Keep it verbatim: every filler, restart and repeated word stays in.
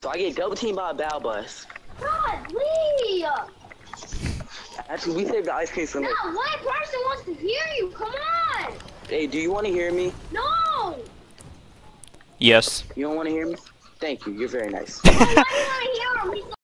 So I get double teamed by a battle bus. God, Lee! Actually, we saved the ice cream for me. No, one person wants to hear you. Come on. Hey, do you want to hear me? No. Yes. You don't want to hear me? Thank you. You're very nice. Why do you want to hear him? He's